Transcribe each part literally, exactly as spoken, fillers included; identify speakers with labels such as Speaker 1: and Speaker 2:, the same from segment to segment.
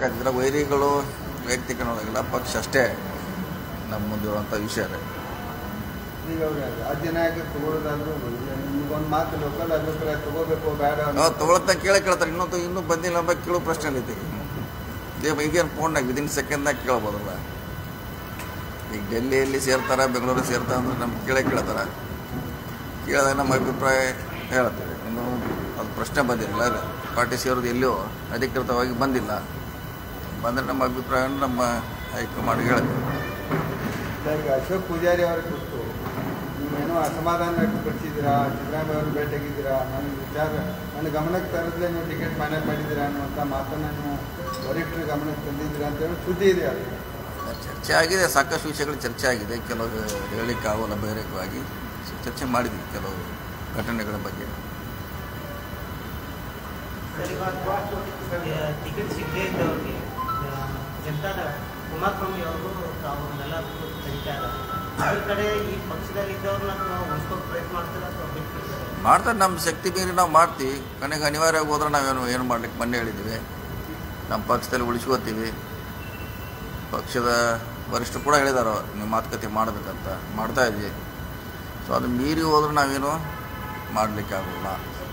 Speaker 1: ಮಾತಾಡಬೇಕಾಗ್ತಿದ್ರೆ ವೈರಿಗಳು ವ್ಯಕ್ತಿಗಳಲ್ಲ, ಪಕ್ಷ ಅಷ್ಟೇ ನಮ್ಮ ಮುಂದಿರುವಂಥ ವಿಷಯ.
Speaker 2: ಈಗ ಅವ್ರು ರಾಜ್ಯ ನಾಯಕರು ತಗೊಳ್ಳೋದಾದ್ರೂ ನಿಮ್ಗೊಂದು ಮಾತು ಲೋಕಲ್ ಅಭಿಪ್ರಾಯ ತಗೋಬೇಕು ಬೇಡ
Speaker 1: ತಗೊಳ್ತಾ ಕೇಳೇ ಕೇಳ್ತಾರೆ. ಇನ್ನೂ ಇನ್ನೂ ಬಂದಿಲ್ಲ ಅಂಬ ಕೇಳೋ ಪ್ರಶ್ನೆ ಐತಿ. ಈಗೇನು ಫೋನ್ನಾಗ ವಿದಿನ್ ಸೆಕೆಂಡ್ನಾಗ ಕೇಳ್ಬೋದಲ್ಲ. ಈಗ ಡೆಲ್ಲಿಯಲ್ಲಿ ಸೇರ್ತಾರೆ, ಬೆಂಗಳೂರು ಸೇರ್ತಾರೆ ಅಂದ್ರೆ ನಮ್ಗೆ ಕೇಳೇ ಕೇಳ್ತಾರೆ. ಕೇಳಿದಾಗ ನಮ್ಮ ಅಭಿಪ್ರಾಯ ಹೇಳ್ತೀವಿ. ಇನ್ನು ಅದು ಪ್ರಶ್ನೆ ಬಂದಿಲ್ಲ, ಪಾರ್ಟಿ ಸೇರೋದು ಎಲ್ಲೋ ಅಧಿಕೃತವಾಗಿ ಬಂದಿಲ್ಲ. ಬಂದರೆ ನಮ್ಮ ಅಭಿಪ್ರಾಯವನ್ನು ನಮ್ಮ ಹೈಕಮಾಂಡ್ ಹೇಳ್ತೀವಿ.
Speaker 2: ಈಗ ಅಶೋಕ್ ಪೂಜಾರಿ ಅವರ ಕುರಿತು ನೀವೇನೋ ಅಸಮಾಧಾನ ವ್ಯಕ್ತಪಡಿಸಿದ್ದೀರಾ, ಸಿದ್ದರಾಮಯ್ಯ ಅವರು ಭೇಟಿಯಾಗಿದ್ದೀರಾ, ನನ್ನ ವಿಚಾರ ನನ್ನ ಗಮನಕ್ಕೆ ತರದ್ಲೇ ನೀವು ಟಿಕೆಟ್ ಫೈನಲ್ ಮಾಡಿದ್ದೀರಾ ಅನ್ನುವಂಥ ಮಾತನ್ನು ನೀವು ವರಿಷ್ಠರ ಗಮನಕ್ಕೆ ತಂದಿದ್ದೀರಾ ಅಂತೇಳಿ ಸುದ್ದಿ ಇದೆ. ಅದು
Speaker 1: ಚರ್ಚೆ ಆಗಿದೆ, ಸಾಕಷ್ಟು ವಿಷಯಗಳು ಚರ್ಚೆ ಆಗಿದೆ. ಕೆಲವು ಹೇಳಲಿಕ್ಕಾಗಲ್ಲ ಬಹಿರಂಗವಾಗಿ ಚರ್ಚೆ ಮಾಡಿದ್ವಿ ಕೆಲವು ಘಟನೆಗಳ ಬಗ್ಗೆ.
Speaker 3: ಟಿಕೆಟ್ ಸಿಗದೇ ಇದ್ದವ್ರಿಗೆ ಜನತಾದ ಕುಮಾರಸ್ವಾಮಿ ಅವರು ತಾವನ್ನೆಲ್ಲರೂ ಕರೀತಾ ಇದ್ದಾರೆ. ಈ ಕಡೆ ಈ ಪಕ್ಷದಲ್ಲಿ ಇದ್ದವ್ರನ್ನ ಉಳಿಸ್ಕೊಂಡು ಪ್ರಯತ್ನ ಮಾಡ್ತಾರೆ ಅಥವಾ ಬಿಟ್ಬಿಡ್ತಾರೆ?
Speaker 1: ಮಾಡ್ತಾರೆ. ನಮ್ಮ ಶಕ್ತಿ ಮೀರಿ ನಾವು ಮಾಡ್ತೀವಿ. ಕೊನೆಗೆ ಅನಿವಾರ್ಯವಾಗಿ ಹೋದ್ರೆ ನಾವೇನು ಏನು ಮಾಡ್ಲಿಕ್ಕೆ ಮೊನ್ನೆ ಹೇಳಿದ್ದೀವಿ. ನಮ್ಮ ಪಕ್ಷದಲ್ಲಿ ಉಳಿಸ್ಕೋತೀವಿ. ಪಕ್ಷದ ವರಿಷ್ಠರು ಕೂಡ ಹೇಳಿದಾರೋ ನೀವು ಮಾತುಕತೆ ಮಾಡಬೇಕಂತ, ಮಾಡ್ತಾ ಇದ್ವಿ. ಸೊ ಅದು ಮೀರಿ ಹೋದ್ರೆ ನಾವೇನು ಮಾಡಲಿಕ್ಕೆ ಆಗೋಲ್ಲ.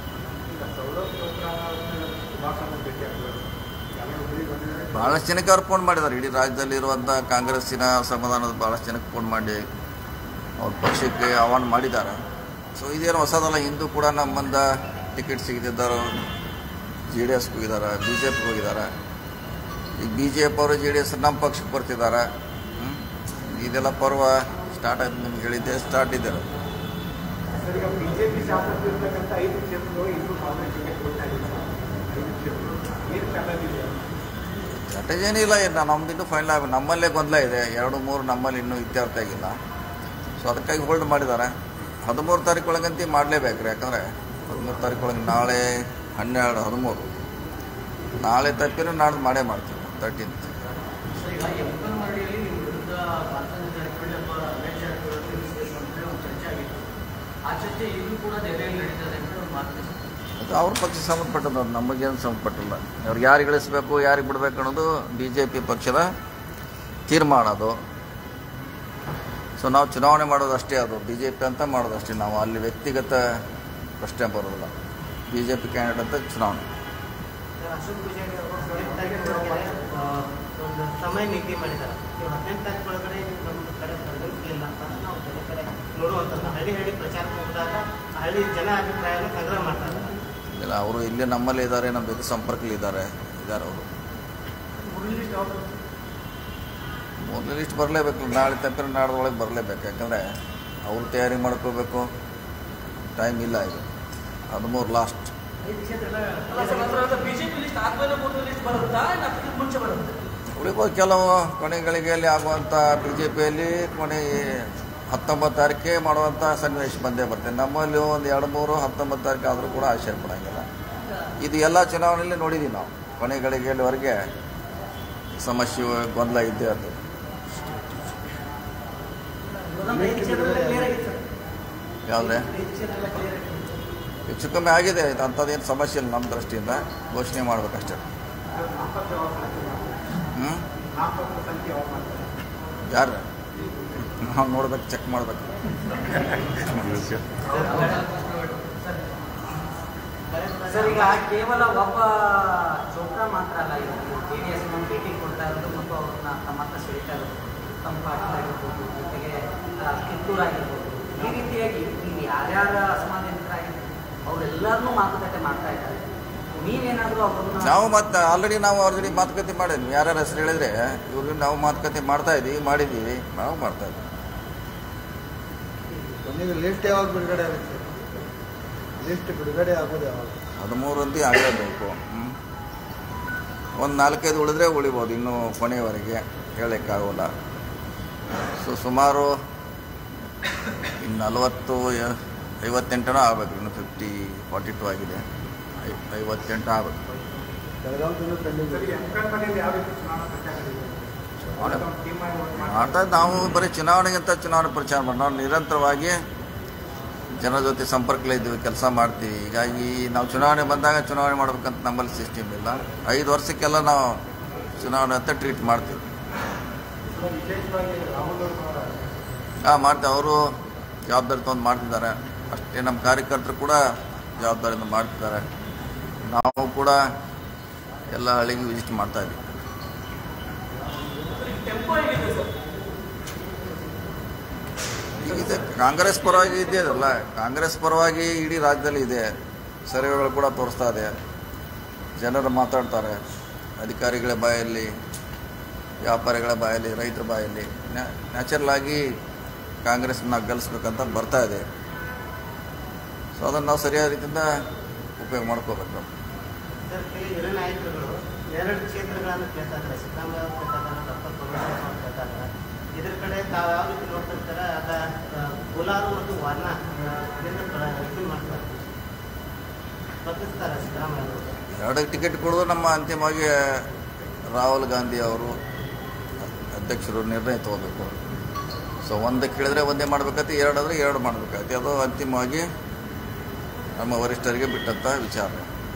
Speaker 1: ಭಾಳಷ್ಟು ಜನಕ್ಕೆ ಅವ್ರು ಫೋನ್ ಮಾಡಿದ್ದಾರೆ. ಇಡೀ ರಾಜ್ಯದಲ್ಲಿರುವಂಥ ಕಾಂಗ್ರೆಸ್ಸಿನ ಅಸಮಾಧಾನದ ಭಾಳಷ್ಟು ಜನಕ್ಕೆ ಫೋನ್ ಮಾಡಿ ಅವ್ರ ಪಕ್ಷಕ್ಕೆ ಆಹ್ವಾನ ಮಾಡಿದ್ದಾರೆ. ಸೊ ಇದೇನು ಹೊಸದಲ್ಲ. ಹಿಂದೂ ಕೂಡ ನಮ್ಮಂದ ಟಿಕೆಟ್ ಸಿಗದಿದ್ದರು ಜೆ ಡಿ ಎಸ್ಗೆ ಹೋಗಿದ್ದಾರೆ, ಬಿ ಜೆ ಪಿಗೆ ಹೋಗಿದ್ದಾರೆ. ಈಗ ಬಿ ಜೆ ಪಿ ಅವರು ಜೆ ಡಿ ಎಸ್ ನಮ್ಮ ಪಕ್ಷಕ್ಕೆ ಬರ್ತಿದ್ದಾರೆ. ಇದೆಲ್ಲ ಪರ್ವ ಸ್ಟಾರ್ಟ್ ಆಯ್ತು. ನಿಮ್ಗೆ ಹೇಳಿದ್ದೆ ಸ್ಟಾರ್ಟ್ ಇದ್ದಾರೆ. ಸ್ಟ್ರಾಟಜಿ ಏನಿಲ್ಲ. ನಮ್ದು ಇನ್ನೂ ಫೈನಲ್ ಆಗಿ ನಮ್ಮಲ್ಲೇ ಗೊಂದಲ ಇದೆ. ಎರಡು ಮೂರು ನಮ್ಮಲ್ಲಿ ಇನ್ನೂ ಇತ್ಯರ್ಥ ಆಗಿಲ್ಲ. ಸೊ ಅದಕ್ಕಾಗಿ ಹೋಲ್ಡ್ ಮಾಡಿದ್ದಾರೆ. ಹದಿಮೂರು ತಾರೀಕು ಒಳಗಂತೂ ಮಾಡಲೇಬೇಕು ರೀ. ಯಾಕಂದರೆ ಹದಿಮೂರು ತಾರೀಕು ಒಳಗೆ ನಾಳೆ ಹನ್ನೆರಡು ಹದಿಮೂರು ನಾಳೆ ತಪ್ಪಿನೂ ನಾಳೆ ಮಾಡೇ ಮಾಡ್ತೀವಿ ತರ್ಟೀನ್ತ್. ಅದು ಅವ್ರ ಪಕ್ಷ ಸಂಬಂಧಪಟ್ಟದ್ದು, ಅದು ನಮಗೇನು ಸಂಬಂಧಪಟ್ಟಿಲ್ಲ. ಅವ್ರಿಗೆ ಯಾರಿಗೆ ಇಳಿಸ್ಬೇಕು ಯಾರಿಗೆ ಬಿಡಬೇಕು ಅನ್ನೋದು ಬಿ ಜೆ ಪಿ ಪಕ್ಷದ ತೀರ್ಮಾನ ಅದು. ಸೊ ನಾವು ಚುನಾವಣೆ ಮಾಡೋದು ಅಷ್ಟೇ, ಅದು ಬಿ ಜೆ ಪಿ ಅಂತ ಮಾಡೋದು ಅಷ್ಟೇ. ನಾವು ಅಲ್ಲಿ ವ್ಯಕ್ತಿಗತ ಪ್ರಶ್ನೆ ಬರೋದಿಲ್ಲ. ಬಿ ಜೆ ಪಿ ಕ್ಯಾಂಡಿಡೇಟ್ ಅಂತ ಚುನಾವಣೆ.
Speaker 3: ಒಂದು ಸಮಯ ನಿಗದಿ ಮಾಡಿದ್ದಾರೆ. ಹದಿನೆಂಟು ತಾರೀಕು ಒಳಗಡೆ ನಮ್ಮ ಕಡೆ ಬರಲಿಲ್ಲ ಅಂತ ನಾವು ಬೇರೆ ಕಡೆ ನೋಡುವಂಥದ್ದು ಹಳ್ಳಿ ಹಳ್ಳಿ ಪ್ರಚಾರ ಹೋದಾಗ ಹಳ್ಳಿ ಜನ ಅಭಿಪ್ರಾಯನ ಸಂಗ್ರಹ ಮಾಡ್ತಾರೆ.
Speaker 1: ಇಲ್ಲ, ಅವರು ಇಲ್ಲೇ ನಮ್ಮಲ್ಲಿ ಇದ್ದಾರೆ, ನಮ್ಮ ಜೊತೆ ಸಂಪರ್ಕದಲ್ಲಿ ಇದ್ದಾರೆ ಇದ್ದಾರೆ ಅವರು. ಮೂರನೇ ಲಿಸ್ಟ್ ಬರಲೇಬೇಕು. ನಾಳೆ ತಪ್ಪಿನ ನಾಡ್ದೊಳಗೆ ಬರಲೇಬೇಕು. ಯಾಕಂದರೆ ಅವ್ರು ತಯಾರಿ ಮಾಡ್ಕೋಬೇಕು. ಟೈಮ್ ಇಲ್ಲ. ಈಗ ಹದಿಮೂರು ಲಾಸ್ಟ್. ಉಳಿಬೋದು ಕೆಲವು ಕೊನೆಗಳಿಗೆಯಲ್ಲಿ ಆಗುವಂಥ ಬಿ ಜೆ ಪಿಯಲ್ಲಿ ಕೊನೆ ಹತ್ತೊಂಬತ್ತು ತಾರೀಕೆ ಮಾಡುವಂಥ ಸನ್ನಿವೇಶ ಬಂದೇ ಬರ್ತದೆ. ನಮ್ಮಲ್ಲಿ ಒಂದು ಎರಡು ಮೂರು ಹತ್ತೊಂಬತ್ತು ತಾರೀಕು ಆದರೂ ಕೂಡ ಆಶ್ಚರ್ಯ ಪಡೋಂಗಿಲ್ಲ. ಇದು ಎಲ್ಲ ಚುನಾವಣೆಯಲ್ಲಿ ನೋಡಿದ್ದೀವಿ ನಾವು. ಕೊನೆಗಳಿಗೆವರೆಗೆ ಸಮಸ್ಯೆ ಗೊಂದಲ ಇದ್ದೇ ಅದು. ಯಾವುದೇ ಹೆಚ್ಚು ಕಮ್ಮಿ ಆಗಿದೆ. ಅಂಥದ್ದೇನು ಸಮಸ್ಯೆ ಇಲ್ಲ ನಮ್ಮ ದೃಷ್ಟಿಯಿಂದ. ಘೋಷಣೆ ಮಾಡ್ಬೇಕಷ್ಟೇ. ಹ್ಞೂ ಯಾರು ನಾವು ನೋಡ್ಬೇಕು, ಚೆಕ್ ಮಾಡ್ಬೇಕು.
Speaker 3: ಸರ್, ಈಗ ಕೇವಲ ಒಬ್ಬ ಚೋಪ್ರಾ ಮಾತ್ರ ಅಲ್ಲ, ಜೆ ಡಿ ಎಸ್ ಭೇಟಿ ಕೊಡ್ತಾ ಇರೋದು ಮತ್ತು ಅವ್ರನ್ನ ತಮ್ಮತ್ತ ಸೆಳೀತಾ ಇರೋದು, ತಮ್ಮ ಪಾರ್ಟಿಯಾಗಿರ್ಬೋದು, ಜೊತೆಗೆ ಕಿತ್ತೂರು ಆಗಿರ್ಬೋದು. ಈ ರೀತಿಯಾಗಿ ನೀವು ಯಾರ್ಯಾರ ಅಸಮಾಧಾನಿತರಾಗಿರ್ಬೋದು ಅವರೆಲ್ಲರನ್ನೂ ಮಾತುಕತೆ ಮಾಡ್ತಾ ಇದ್ದಾರೆ. ನೀವೇನಾದರೂ ಅವ್ರನ್ನ
Speaker 1: ನಾವು ಮತ್ತೆ ಆಲ್ರೆಡಿ ನಾವು ಅವ್ರ ಜೊತೆ ಮಾತುಕತೆ ಮಾಡಿದ್ವಿ. ಯಾರ್ಯಾರ ಹೆಸರು ಹೇಳಿದ್ರೆ ಇವ್ರಿಗೆ ನಾವು ಮಾತುಕತೆ ಮಾಡ್ತಾ ಇದ್ದೀವಿ, ಮಾಡಿದ್ದೀವಿ, ನಾವು ಮಾಡ್ತಾ ಇದ್ದೀವಿ.
Speaker 2: ಲಿಸ್ಟ್ ಯಾವಾಗ ಬಿಡುಗಡೆ ಆಗುತ್ತೆ? ಲಿಸ್ಟ್ ಬಿಡುಗಡೆ ಆಗೋದು ಯಾವಾಗ?
Speaker 1: ಹದಿಮೂರಂತಿ ಆಗಲೇಬೇಕು. ಒಂದು ನಾಲ್ಕೈದು ಉಳಿದ್ರೆ ಉಳಿಬೋದು, ಇನ್ನೂ ಕೊನೆಯವರೆಗೆ ಹೇಳೋಕ್ಕಾಗೋಲ್ಲ. ಸೊ ಸುಮಾರು ಇನ್ನು ನಲವತ್ತು ಐವತ್ತೆಂಟನೂ ಆಗಬೇಕು. ಇನ್ನು ಫಿಫ್ಟಿ ಫಾರ್ಟಿ ಟು ಆಗಿದೆ. ಐ ಐವತ್ತೆಂಟು ಆಗಬೇಕು. ಮಾಡ್ತಾ ನಾವು ಬರೀ ಚುನಾವಣೆಗಿಂತ ಚುನಾವಣೆ ಪ್ರಚಾರ ಮಾಡಿ ನಾವು ನಿರಂತರವಾಗಿ ಜನರ ಜೊತೆ ಸಂಪರ್ಕಲೇ ಇದ್ದೀವಿ, ಕೆಲಸ ಮಾಡ್ತೀವಿ. ಹೀಗಾಗಿ ನಾವು ಚುನಾವಣೆ ಬಂದಾಗ ಚುನಾವಣೆ ಮಾಡ್ಬೇಕಂತ ನಮ್ಮಲ್ಲಿ ಸಿಸ್ಟಮ್ ಇಲ್ಲ. ಐದು ವರ್ಷಕ್ಕೆಲ್ಲ ನಾವು ಚುನಾವಣೆ ಅಂತ ಟ್ರೀಟ್ ಮಾಡ್ತೀವಿ.
Speaker 2: ವಿಶೇಷವಾಗಿ ರಾಹುಲ್ ಅವರು
Speaker 1: ಹಾಂ ಮಾಡ್ತೀವಿ. ಅವರು ಜವಾಬ್ದಾರಿ ತೊಗೊಂಡು ಮಾಡ್ತಿದ್ದಾರೆ. ಅಷ್ಟೇ ನಮ್ಮ ಕಾರ್ಯಕರ್ತರು ಕೂಡ ಜವಾಬ್ದಾರಿಯಿಂದ ಮಾಡ್ತಿದ್ದಾರೆ. ನಾವು ಕೂಡ ಎಲ್ಲ ಹಳ್ಳಿಗೆ ವಿಸಿಟ್ ಮಾಡ್ತಾ ಇದ್ದೀವಿ. ಇದೆ ಕಾಂಗ್ರೆಸ್ ಪರವಾಗಿ ಇದೆಯಲ್ಲ, ಕಾಂಗ್ರೆಸ್ ಪರವಾಗಿ ಇಡೀ ರಾಜ್ಯದಲ್ಲಿ ಇದೆ. ಸರ್ವೆಗಳು ಕೂಡ ತೋರಿಸ್ತಾ ಇದೆ. ಜನರು ಮಾತಾಡ್ತಾರೆ. ಅಧಿಕಾರಿಗಳ ಬಾಯಲ್ಲಿ, ವ್ಯಾಪಾರಿಗಳ ಬಾಯಲ್ಲಿ, ರೈತರ ಬಾಯಲ್ಲಿ ನ್ಯಾಚುರಲ್ ಆಗಿ ಕಾಂಗ್ರೆಸ್ನ ಗೆಲ್ಲಿಸ್ಬೇಕಂತ ಬರ್ತಾ ಇದೆ. ಸೊ ಅದನ್ನು ನಾವು ಸರಿಯಾದ ರೀತಿಯಿಂದ ಉಪಯೋಗ ಮಾಡ್ಕೋಬೇಕು.
Speaker 3: ಸರ್, ಹಿರಿಯ ನಾಯಕರುಗಳು ಎರಡು ಕ್ಷೇತ್ರಗಳನ್ನು ಕೇಳ್ತಾ ಇದ್ದಾರೆ. ಸಿದ್ದರಾಮಯ್ಯ ಅವರು ಕೇಳ್ತಾ ಇದ್ದಾರೆ, ಡಾಕ್ಟರ್ ಪರಮೇಶ್ವರ್ ಅವರು ಕೇಳ್ತಾ ಇದ್ದಾರೆ. ಇದ್ರ ಕಡೆ ತಾವು ಯಾವ ರೀತಿ ನೋಡ್ತಿರ್ತಾರೆ? ಅದ ಕೋಲಾರ ಮತ್ತು ವಾರ್ನಾ ಇದು ಮಾಡ್ತಾರೆ, ಸ್ಪರ್ಧಿಸ್ತಾರೆ ಸಿದ್ದರಾಮಯ್ಯ ಅವರು.
Speaker 1: ಎರಡು ಟಿಕೆಟ್ ಕೊಡೋದು ನಮ್ಮ ಅಂತಿಮವಾಗಿ ರಾಹುಲ್ ಗಾಂಧಿ ಅವರು ಅಧ್ಯಕ್ಷರು ನಿರ್ಣಯ ತಗೋಬೇಕು. ಸೊ ಒಂದು ಕೇಳಿದ್ರೆ ಒಂದೇ ಮಾಡಬೇಕಾಯ್ತು, ಎರಡು ಆದರೆ ಎರಡು ಮಾಡಬೇಕಾಯ್ತು. ಅದು ಅಂತಿಮವಾಗಿ ನಮ್ಮ ವರಿಷ್ಠರಿಗೆ ಬಿಟ್ಟಂಥ ವಿಚಾರ.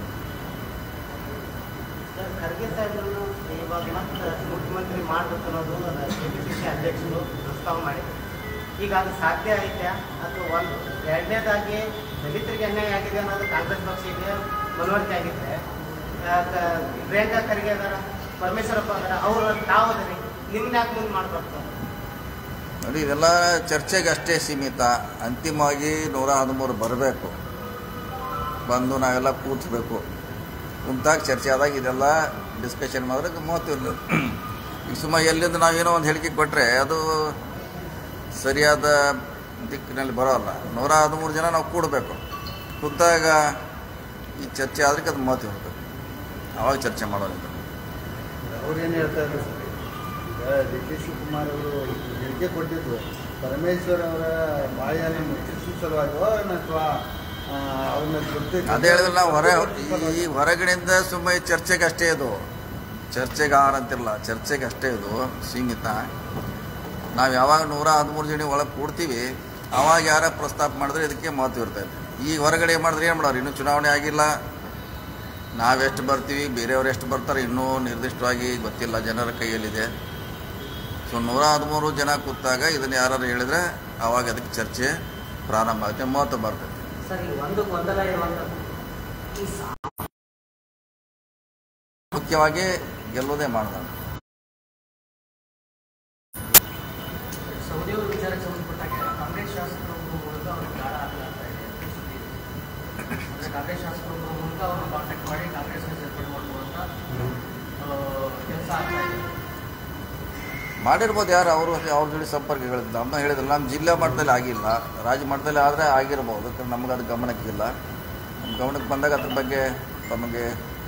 Speaker 3: ಖರ್ಗೆ ಸಾಹೇಬರನ್ನು ಇವಾಗ ಮತ್ತೆ ಮುಖ್ಯಮಂತ್ರಿ ಮಾಡಬೇಕು ಅನ್ನೋದು ಕೆಪಿಸಿಸಿ ಅಧ್ಯಕ್ಷರು ಪ್ರಸ್ತಾವ ಮಾಡಿದರು. ಈಗ ಅದು ಸಾಧ್ಯ ಐತೆ ಅಥವಾ ಒಂದು ಎರಡನೇದಾಗಿ ದಲಿತರಿಗೆ ಅನ್ಯಾಯ ಆಗಿದೆ ಅನ್ನೋದು ಕಾಂಗ್ರೆಸ್ ಪಕ್ಷಕ್ಕೆ ಮನವರಿಕೆ ಆಗಿದ್ರೆ, ಪ್ರಿಯಾಂಕಾ ಖರ್ಗೆ ಅದಾರ, ಪರಮೇಶ್ವರಪ್ಪ ಅದಾರ, ಅವರು ತಾವು ಅದರಿ ನಿಮ್ಗೆ ಯಾಕೆ ಮುಂದೆ ಮಾಡ್ಬೇಕು?
Speaker 1: ನೋಡಿ, ಇದೆಲ್ಲ ಚರ್ಚೆಗೆ ಅಷ್ಟೇ ಸೀಮಿತ. ಅಂತಿಮವಾಗಿ ನೂರ ಹದಿಮೂರು ಬರಬೇಕು, ಬಂದು ನಾವೆಲ್ಲ ಕೂತ್ಬೇಕು. ಕುಂತಾಗ ಚರ್ಚೆ ಆದಾಗ ಇದೆಲ್ಲ ಡಿಸ್ಕಷನ್ ಮಾಡಿದ್ರೆ ಮೂವತ್ತಿಲ್ಲ. ಈಗ ಸುಮ್ಮ ಎಲ್ಲಿಂದ ನಾವೇನೋ ಒಂದು ಹೇಳಿಕೆ ಕೊಟ್ಟರೆ ಅದು ಸರಿಯಾದ ದಿಕ್ಕಿನಲ್ಲಿ ಬರೋಲ್ಲ. ನೂರ ಹದಿಮೂರು ಜನ ನಾವು ಕೂಡಬೇಕು. ಕೂತಾಗ ಈ ಚರ್ಚೆ ಆದರೆ ಅದು ಮೂವತ್ತು ಇರಬೇಕು. ಆವಾಗ ಚರ್ಚೆ ಮಾಡೋದಿಲ್ಲ.
Speaker 2: ಅವ್ರೇನು ಹೇಳ್ತಾ ಇದ್ರು ಸರ್, ಈಗ ಡಿ ಕೆ ಶಿವಕುಮಾರ್ ಅವರು ಹೇಳಿಕೆ ಕೊಟ್ಟಿದ್ದು ಪರಮೇಶ್ವರ್ ಅವರ ಬಾಯನ್ನು ಮುಚ್ಚಿಸುವ ಸಲುವಾಗಿಯೋ ಅಥವಾ ಅವ್ರನ್ನ ಗೊತ್ತೇ
Speaker 1: ಅದೇ ಹೇಳಿದ್ರೆ ನಾವು ಹೊರ ಈ ಹೊರಗಡೆಯಿಂದ ಸುಮ್ಮನೆ ಚರ್ಚೆಗೆ ಅಷ್ಟೇ ಇದು, ಚರ್ಚೆಗೆ ಆಹಾರ ಅಂತಿರಲ್ಲ, ಚರ್ಚೆಗೆ ಅಷ್ಟೇ ಇದು ಸೀಮಿತ. ನಾವು ಯಾವಾಗ ನೂರ ಹದಿಮೂರು ಜನ ಒಳಗೆ ಕೂಡ್ತೀವಿ ಆವಾಗ ಯಾರ ಪ್ರಸ್ತಾಪ ಮಾಡಿದ್ರೆ ಇದಕ್ಕೆ ಮಹತ್ವ ಇರ್ತೈತೆ. ಈಗ ಹೊರಗಡೆ ಮಾಡಿದ್ರೆ ಏನು ಮಾಡೋರು? ಇನ್ನೂ ಚುನಾವಣೆ ಆಗಿಲ್ಲ, ನಾವೆಷ್ಟು ಬರ್ತೀವಿ, ಬೇರೆಯವ್ರು ಎಷ್ಟು ಬರ್ತಾರೆ ಇನ್ನೂ ನಿರ್ದಿಷ್ಟವಾಗಿ ಗೊತ್ತಿಲ್ಲ, ಜನರ ಕೈಯಲ್ಲಿದೆ. ಸೊ ನೂರ ಹದಿಮೂರು ಜನ ಕೂತಾಗ ಇದನ್ನು ಯಾರು ಹೇಳಿದ್ರೆ ಆವಾಗ ಅದಕ್ಕೆ ಚರ್ಚೆ ಪ್ರಾರಂಭ ಆಗುತ್ತೆ, ಮಹತ್ವ ಬರ್ತೈತೆ. ಮುಖ್ಯವಾಗಿ ಗೆಲ್ಲುವುದೇ ಮಾಡಿದ
Speaker 3: ಸೌದಿ ವಿಚಾರಕ್ಕೆ ಸಂಬಂಧಪಟ್ಟಾಗ ಕಾಂಗ್ರೆಸ್ ಶಾಸಕರು ಮೂಲಕ ಅವ್ರಿಗೆ ಗಾಢ ಆಗ್ತಾ ಇದೆ. ಅಂದರೆ ಕಾಂಗ್ರೆಸ್ ಶಾಸಕರು ಮೂಲಕ ಅವ್ರನ್ನ ಕಾಂಟ್ಯಾಕ್ಟ್ ಮಾಡಿ ಕಾಂಗ್ರೆಸ್ಗೆ ಸೇರ್ಪಡೆ ಮಾಡುವಂಥ ಕೆಲಸ ಆಗ್ತಾ ಇದೆ.
Speaker 1: ಮಾಡಿರ್ಬೋದು. ಯಾರು ಅವರು ಅವ್ರ ಜೊತೆ ಸಂಪರ್ಕಗಳಿಂದ ನಮ್ಮ ಹೇಳಿದ್ರಲ್ಲ, ನಮ್ಮ ಜಿಲ್ಲಾ ಮಟ್ಟದಲ್ಲಿ ಆಗಿಲ್ಲ, ರಾಜ್ಯ ಮಟ್ಟದಲ್ಲಿ ಆದರೆ ಆಗಿರ್ಬೋದು. ನಮ್ಗೆ ಅದು ಗಮನಕ್ಕಿಲ್ಲ. ನಮ್ಮ ಗಮನಕ್ಕೆ ಬಂದಾಗ ಅದ್ರ ಬಗ್ಗೆ ತಮಗೆ